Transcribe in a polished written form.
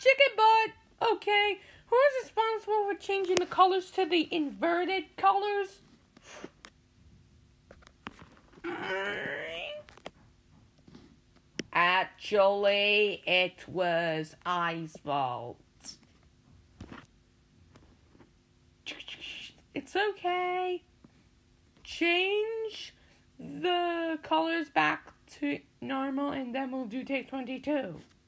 chicken butt. Okay, who is responsible for changing the colors to the inverted colors? Actually, it was I's fault. It's okay. Change the colors back to normal and then we'll do take 22.